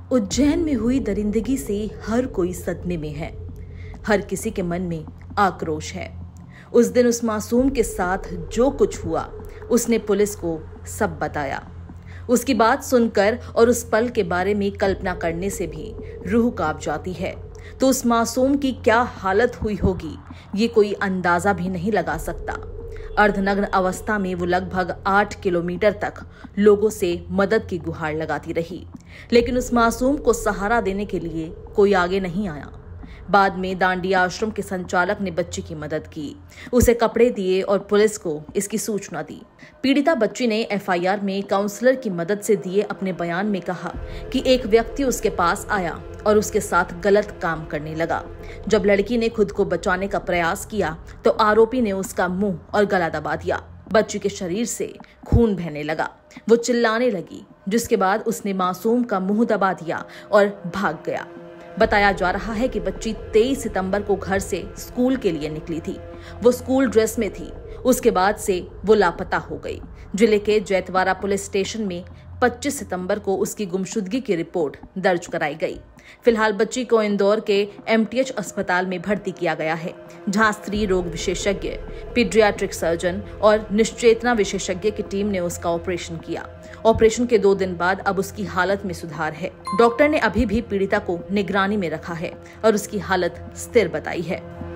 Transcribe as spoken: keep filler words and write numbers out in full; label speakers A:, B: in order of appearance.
A: उज्जैन में हुई दरिंदगी से हर कोई सदमे में है। हर किसी के मन में आक्रोश है। उस दिन उस मासूम के साथ जो कुछ हुआ उसने पुलिस को सब बताया। उसकी बात सुनकर और उस पल के बारे में कल्पना करने से भी रूह कांप जाती है। तो उस मासूम की क्या हालत हुई होगी ये कोई अंदाजा भी नहीं लगा सकता। अर्धनग्न अवस्था में वो लगभग आठ किलोमीटर तक लोगों से मदद की गुहार लगाती रही, लेकिन उस मासूम को सहारा देने के लिए कोई आगे नहीं आया। बाद में दांडिया आश्रम के संचालक ने बच्ची की मदद की, उसे कपड़े दिए और पुलिस को इसकी सूचना दी। पीड़िता बच्ची ने एफ आई आर में काउंसलर की मदद से दिए अपने बयान में कहा कि एक व्यक्ति उसके पास आया और उसके साथ गलत काम करने लगा। जब लड़की ने खुद को बचाने का प्रयास किया तो आरोपी ने उसका मुंह और गला दबा दिया। बच्ची के शरीर से खून बहने लगा। वो चिल्लाने लगी, जिसके बाद उसने मासूम का मुंह दबा दिया और भाग गया। बताया जा रहा है कि बच्ची तेईस सितंबर को घर से स्कूल के लिए निकली थी। वो स्कूल ड्रेस में थी। उसके बाद से वो लापता हो गई। जिले के जैतवाड़ा पुलिस स्टेशन में पच्चीस सितंबर को उसकी गुमशुदगी की रिपोर्ट दर्ज कराई गई। फिलहाल बच्ची को इंदौर के एम टी एच अस्पताल में भर्ती किया गया है, जहां स्त्री रोग विशेषज्ञ, पीडियाट्रिक सर्जन और निश्चेतना विशेषज्ञ की टीम ने उसका ऑपरेशन किया। ऑपरेशन के दो दिन बाद अब उसकी हालत में सुधार है। डॉक्टर ने अभी भी पीड़िता को निगरानी में रखा है और उसकी हालत स्थिर बताई है।